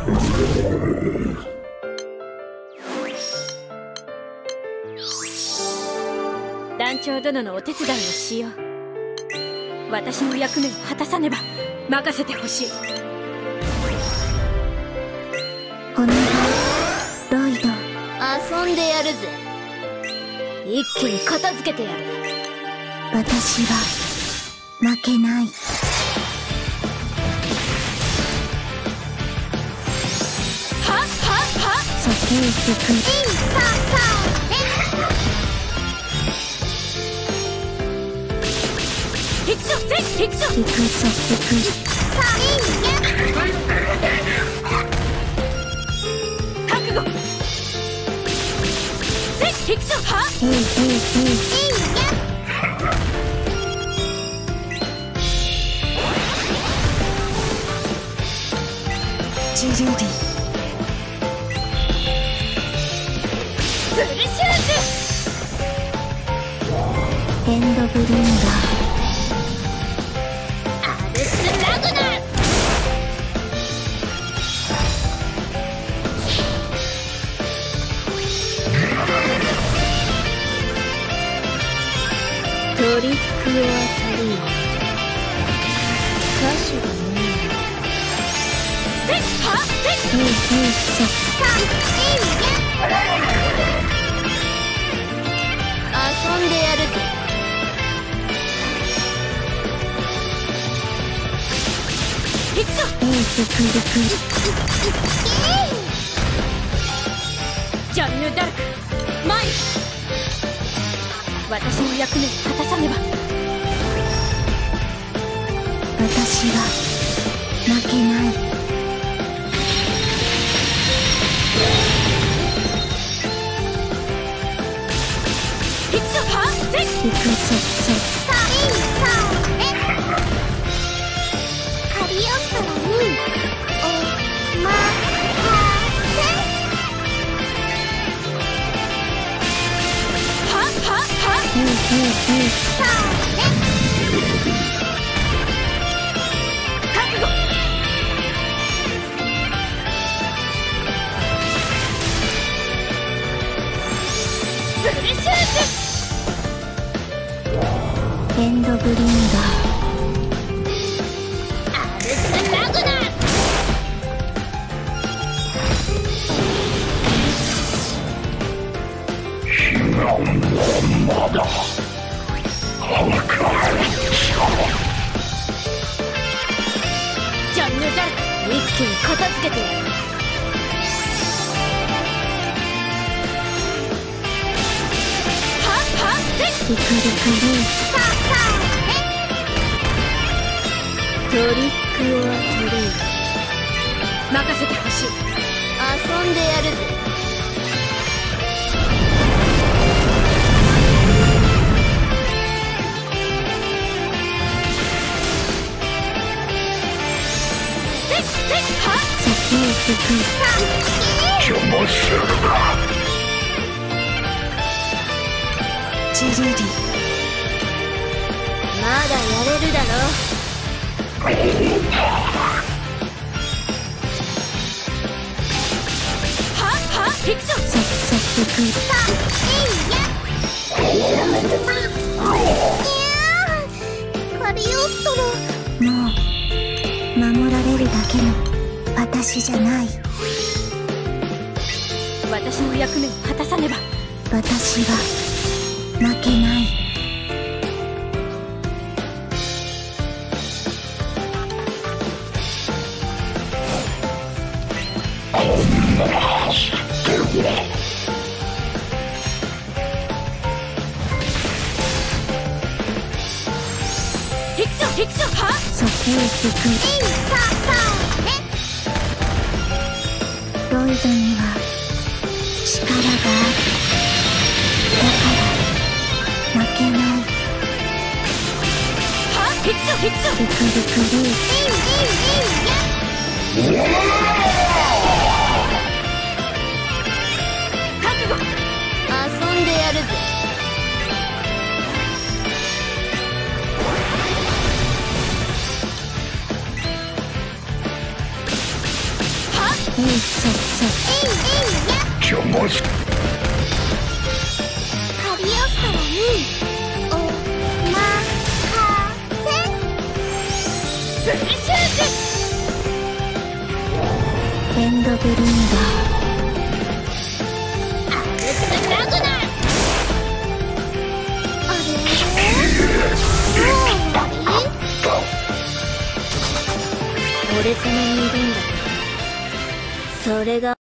団長殿のお手伝いをしよう。私の役目を果たさねば任せてほしい。 お願いロイド。 遊んでやるぜ。一気に片付けてやる。 私は負けない。 はっはっはっ。 そけいくく。 さあさあ。 行くぞせい、行くぞ。 行くぞ行く。 さあいいや。 覚悟。せい、行くぞ。はっ。 いいいいや。 ジルディ。 ブルシューズ。 エンドブリンガー。 アルスラグナー。 トリックオアトリーム。歌手がねせい、はっ。せい。 いいそさあいいや。遊んでやるぜ。 行くぞ。 いいふくるく。 ジャンヌ・ダルク前に。私の役目を果たさねば。 私は負けない。 行くぞ。はっ。せい。 行くぞさあいいさあカリオストロにおまかせ。 はっはっはっ。 さあね。 覚悟。ブルシューズ。 エンドブリンガー。 アルスラグナー。 まだジャンヌ・ダルク。 一気に片付けてやる。 はっはっ。せい。 リクリクリ。 さあさあね。 トリックオアトリーム。 任せてほしい。 遊んでやるぜ。 せい。せい。はっ。 そけいくく。 邪魔するな。 ジルディ。 まだやれるだろ。 はっはっ。行くぞ。 そくく。 さあいいや。カリオストロ。 もう守られるだけの私じゃない。 私の役目を果たさねば。 私は負けない。 行くぞ。行くぞ。はっ。 そけいくく。 さあさあね。 ロイドには力がある。だから負けない。 はっ。行くぞ。行くぞ。 リクリクリ。 覚悟。 遊んでやるぜ。 はっ。 邪魔すカリオストラにおまかせ。ブリシューズエンドブリンダー。 アルス・ラグナー。あれ俺様に挑んだそれが